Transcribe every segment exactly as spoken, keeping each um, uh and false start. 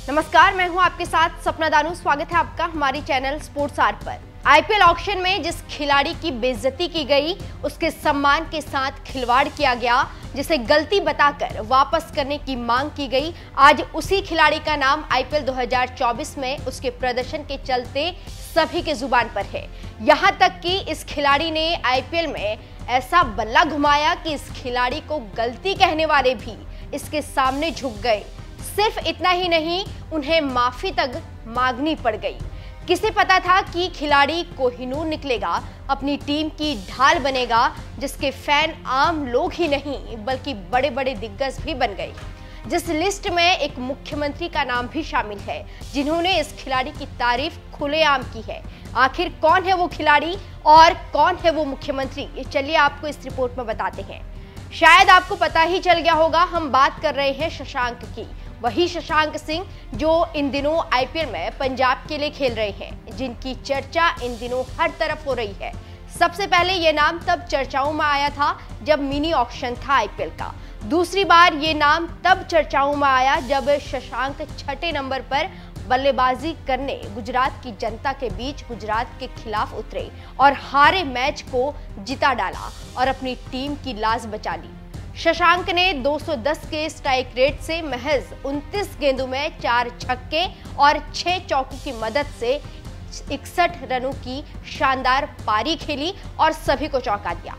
नमस्कार, मैं हूं आपके साथ सपना दानू। स्वागत है आपका हमारी चैनल स्पोर्ट्स आर पर। आईपीएल ऑक्शन में जिस खिलाड़ी की बेइज्जती की गई, उसके सम्मान के साथ खिलवाड़ किया गया, जिसे गलती बताकर वापस करने की मांग की गई, आज उसी खिलाड़ी का नाम आईपीएल दो हज़ार चौबीस में उसके प्रदर्शन के चलते सभी के जुबान पर है। यहां तक कि इस खिलाड़ी ने आईपीएल में ऐसा बल्ला घुमाया कि इस खिलाड़ी को गलती कहने वाले भी इसके सामने झुक गए। सिर्फ इतना ही नहीं, उन्हें माफी तक मांगनी पड़ गई। किसे पता था कि खिलाड़ी कोहिनूर निकलेगा, अपनी टीम की ढाल बनेगा, जिसके फैन आम लोग ही नहीं बल्कि बड़े बड़े दिग्गज भी बन गए। जिस लिस्ट में एक मुख्यमंत्री का नाम भी शामिल है, जिन्होंने इस खिलाड़ी की तारीफ खुलेआम की है। आखिर कौन है वो खिलाड़ी और कौन है वो मुख्यमंत्री, ये चलिए आपको इस रिपोर्ट में बताते हैं। शायद आपको पता ही चल गया होगा, हम बात कर रहे हैं शशांक की। वही शशांक सिंह जो इन दिनों आईपीएल में पंजाब के लिए खेल रहे हैं, जिनकी चर्चा इन दिनों हर तरफ हो रही है। सबसे पहले ये नाम तब चर्चाओं में आया था जब मिनी ऑक्शन था आईपीएल का। दूसरी बार ये नाम तब चर्चाओं में आया जब शशांक छठे नंबर पर बल्लेबाजी करने गुजरात की जनता के बीच गुजरात के खिलाफ उतरे और हारे मैच को जिता डाला और अपनी टीम की लाज बचा ली। शशांक ने दो सौ दस के स्ट्राइक रेट से महज उनतीस गेंदों में चार छक्के और छह चौकों की मदद से इकसठ रनों की शानदार पारी खेली और सभी को चौंका दिया।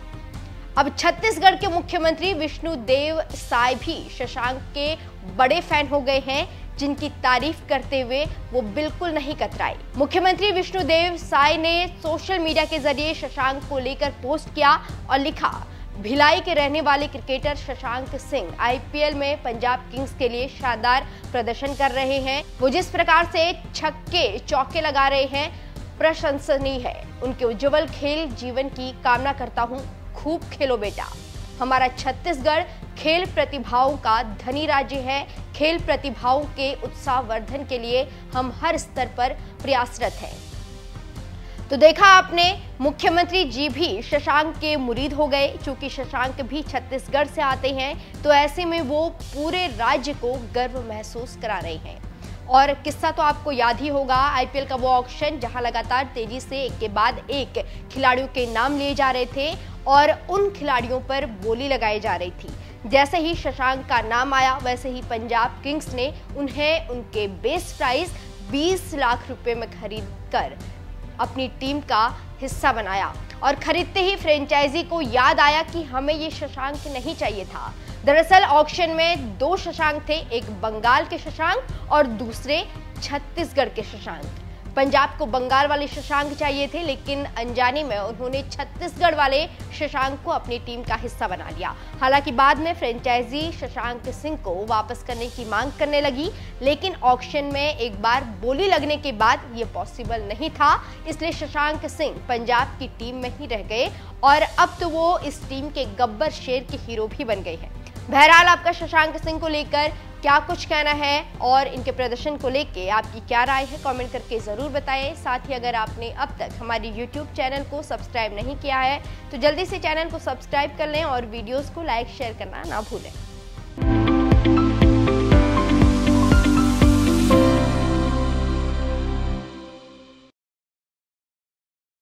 अब छत्तीसगढ़ के मुख्यमंत्री विष्णुदेव साय भी शशांक के बड़े फैन हो गए हैं, जिनकी तारीफ करते हुए वो बिल्कुल नहीं कतराए। मुख्यमंत्री विष्णुदेव साय ने सोशल मीडिया के जरिए शशांक को लेकर पोस्ट किया और लिखा, भिलाई के रहने वाले क्रिकेटर शशांक सिंह आईपीएल में पंजाब किंग्स के लिए शानदार प्रदर्शन कर रहे हैं। वो जिस प्रकार से छक्के चौके लगा रहे हैं, प्रशंसनीय है। उनके उज्जवल खेल जीवन की कामना करता हूं। खूब खेलो बेटा। हमारा छत्तीसगढ़ खेल प्रतिभाओं का धनी राज्य है। खेल प्रतिभाओं के उत्साहवर्धन के लिए हम हर स्तर पर प्रयासरत हैं। तो देखा आपने, मुख्यमंत्री जी भी शशांक के मुरीद हो गए। चूंकि शशांक भी छत्तीसगढ़ से आते हैं, तो ऐसे में वो पूरे राज्य को गर्व महसूस करा रहे हैं। और किस्सा तो आपको याद ही होगा, आईपीएल का वो ऑक्शन जहां लगातार तेजी से एक के बाद एक खिलाड़ियों के नाम लिए जा रहे थे और उन खिलाड़ियों पर बोली लगाई जा रही थी। जैसे ही शशांक का नाम आया, वैसे ही पंजाब किंग्स ने उन्हें उनके बेस प्राइस बीस लाख रुपए में खरीद कर अपनी टीम का हिस्सा बनाया। और खरीदते ही फ्रेंचाइजी को याद आया कि हमें ये शशांक नहीं चाहिए था। दरअसल ऑक्शन में दो शशांक थे, एक बंगाल के शशांक और दूसरे छत्तीसगढ़ के शशांक। पंजाब को बंगाल वाले शशांक चाहिए थे, लेकिन अनजाने में उन्होंने छत्तीसगढ़ वाले शशांक को अपनी टीम का हिस्सा बना लिया। हालांकि बाद में फ्रेंचाइजी शशांक सिंह को वापस करने की मांग करने लगी, लेकिन ऑक्शन में एक बार बोली लगने के बाद ये पॉसिबल नहीं था। इसलिए शशांक सिंह पंजाब की टीम में ही रह गए और अब तो वो इस टीम के गब्बर शेर के हीरो भी बन गए हैं। बहरहाल, आपका शशांक सिंह को लेकर क्या कुछ कहना है और इनके प्रदर्शन को लेके आपकी क्या राय है, कमेंट करके जरूर बताएं। साथ ही अगर आपने अब तक हमारी यूट्यूब चैनल को सब्सक्राइब नहीं किया है, तो जल्दी से चैनल को सब्सक्राइब कर लें और वीडियोस को लाइक शेयर करना ना भूलें।